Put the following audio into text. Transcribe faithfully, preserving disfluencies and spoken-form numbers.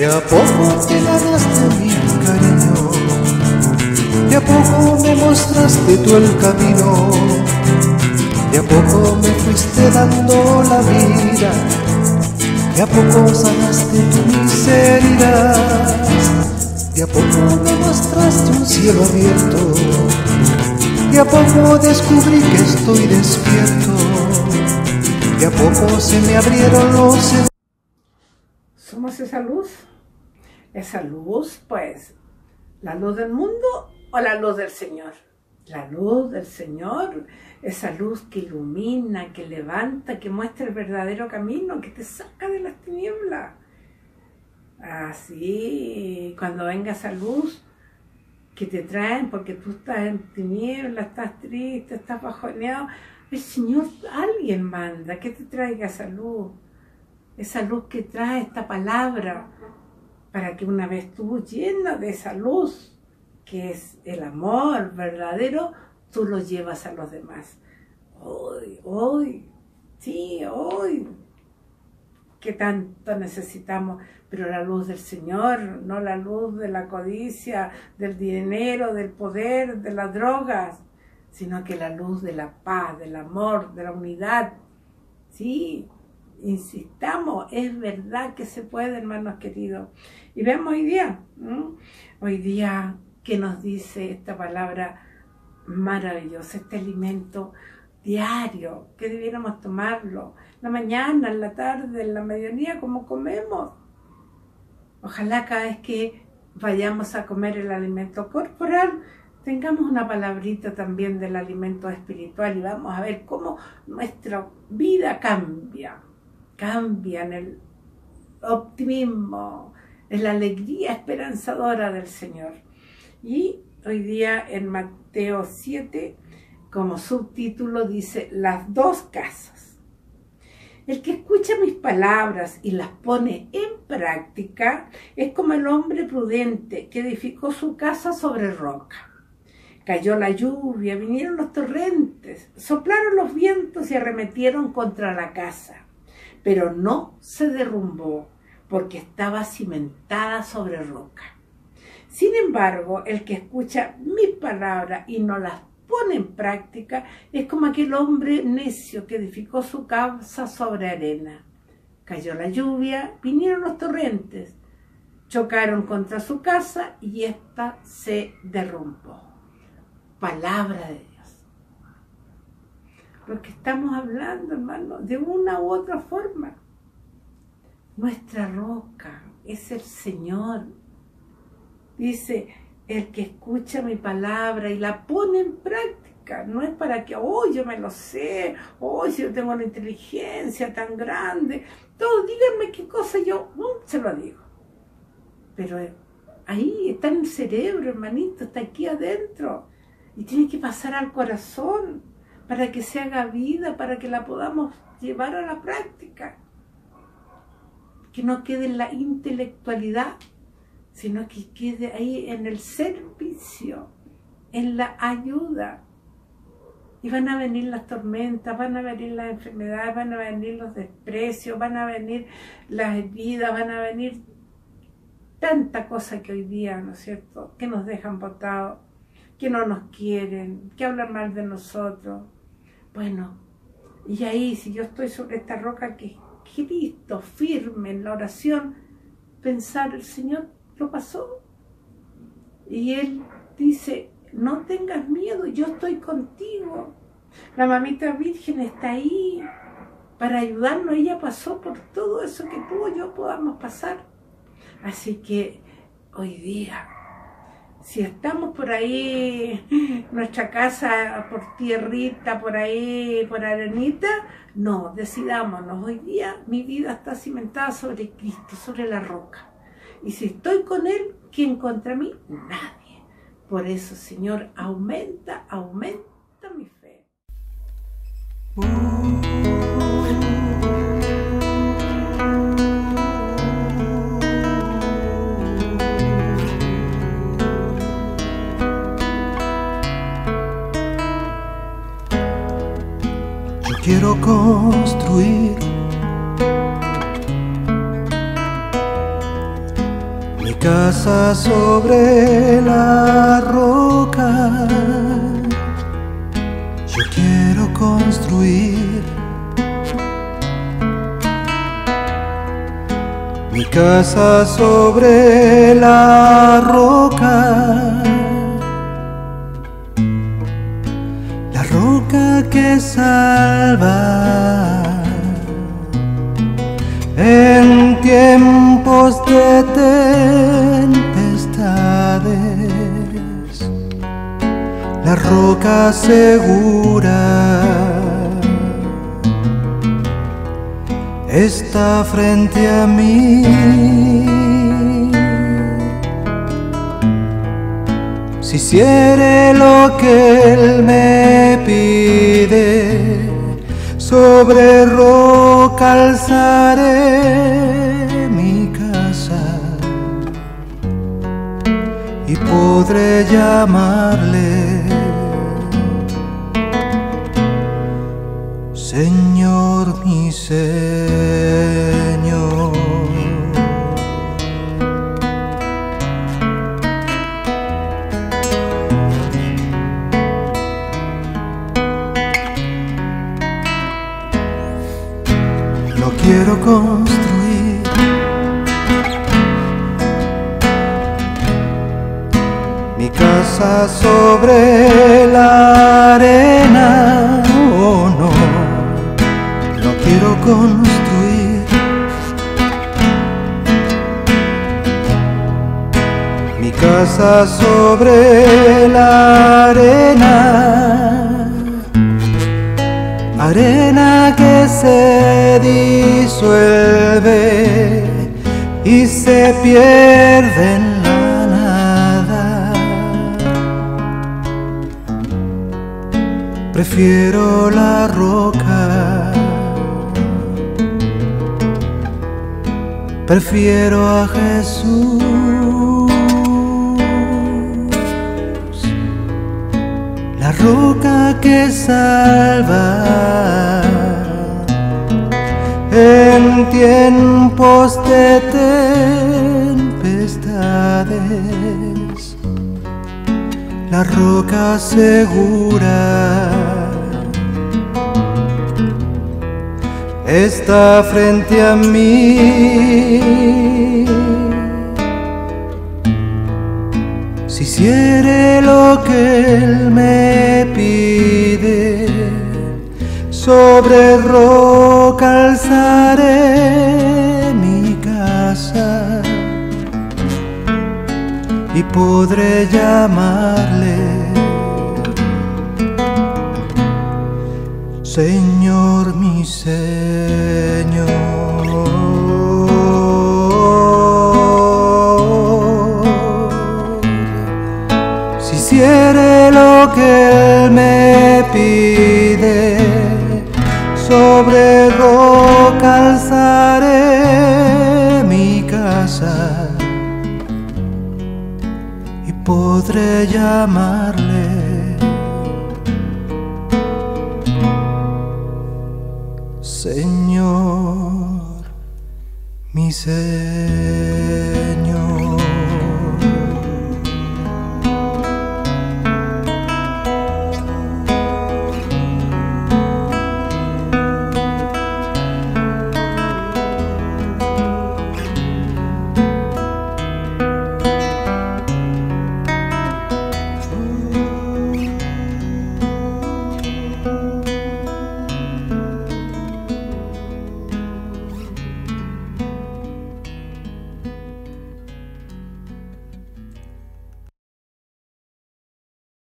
a poco te ganaste mi cariño, de a poco me mostraste tú el camino, de a poco me fuiste dando la vida, de a poco sanaste tu miseria, de a poco me mostraste un cielo abierto, de a poco descubrí que estoy despierto, de a poco se me abrieron los... ¿Somos esa luz? Esa luz, pues, ¿la luz del mundo o la luz del Señor? La luz del Señor, esa luz que ilumina, que levanta, que muestra el verdadero camino, que te saca de las tinieblas. Así, cuando venga esa luz que te traen porque tú estás en tinieblas, estás triste, estás bajoneado, el Señor, alguien manda que te traiga esa luz. Esa luz que trae esta palabra, para que una vez tú, llena de esa luz, que es el amor verdadero, tú lo llevas a los demás. Hoy, hoy, sí, hoy, que tanto necesitamos, pero la luz del Señor, no la luz de la codicia, del dinero, del poder, de las drogas, sino que la luz de la paz, del amor, de la unidad, sí. Insistamos, es verdad que se puede, hermanos queridos. Y veamos hoy día, ¿no? Hoy día, ¿qué nos dice esta palabra maravillosa? Este alimento diario, que debiéramos tomarlo, en la mañana, en la tarde, en la mediodía, como comemos. Ojalá cada vez que vayamos a comer el alimento corporal, tengamos una palabrita también del alimento espiritual y vamos a ver cómo nuestra vida cambia. Cambia en el optimismo, en la alegría esperanzadora del Señor. Y hoy día en Mateo siete, como subtítulo dice, las dos casas. El que escucha mis palabras y las pone en práctica es como el hombre prudente que edificó su casa sobre roca. Cayó la lluvia, vinieron los torrentes, soplaron los vientos y arremetieron contra la casa. Pero no se derrumbó porque estaba cimentada sobre roca. Sin embargo, el que escucha mis palabras y no las pone en práctica es como aquel hombre necio que edificó su casa sobre arena. Cayó la lluvia, vinieron los torrentes, chocaron contra su casa y ésta se derrumbó. Palabra de Dios. Porque estamos hablando, hermano, de una u otra forma. Nuestra roca es el Señor. Dice, el que escucha mi palabra y la pone en práctica. No es para que, oh, yo me lo sé, oh, si yo tengo una inteligencia tan grande. Todos díganme qué cosa yo no, se lo digo. Pero ahí está en el cerebro, hermanito, está aquí adentro. Y tiene que pasar al corazón, para que se haga vida, para que la podamos llevar a la práctica. Que no quede en la intelectualidad, sino que quede ahí en el servicio, en la ayuda. Y van a venir las tormentas, van a venir las enfermedades, van a venir los desprecios, van a venir las heridas, van a venir tanta cosa que hoy día, ¿no es cierto?, que nos dejan botados, que no nos quieren, que hablan mal de nosotros. Bueno, y ahí, si yo estoy sobre esta roca que es Cristo, firme en la oración, pensar, el Señor lo pasó. Y Él dice, no tengas miedo, yo estoy contigo. La mamita Virgen está ahí para ayudarnos, ella pasó por todo eso que tú y yo podamos pasar. Así que hoy día, si estamos por ahí, nuestra casa por tierrita, por ahí, por arenita, no, decidámonos. Hoy día mi vida está cimentada sobre Cristo, sobre la roca. Y si estoy con Él, ¿quién contra mí? Nadie. Por eso, Señor, aumenta, aumenta mi fe. Quiero construir casa sobre la roca, yo quiero construir mi casa sobre la roca, la roca que salva en tiempos de tempestades, la roca segura está frente a mí. Si hiciere lo que Él me pide, sobre roca alzaré mi casa y podré llamarle Señor, mi Señor. No quiero construir mi casa sobre la arena, oh no, no quiero construir mi casa sobre la arena, arena que se disuelve y se pierde en la nada. Prefiero la roca, prefiero a Jesús, la roca que salva en tiempos de tempestades, la roca segura está frente a mí. Si hiciere lo que Él me pide, sobre roca alzaré mi casa y podré llamarle Señor, mi Señor. Si hiciere lo que Él me pide, sobre roca alzaré mi casa y podré llamarle Señor, mi Señor.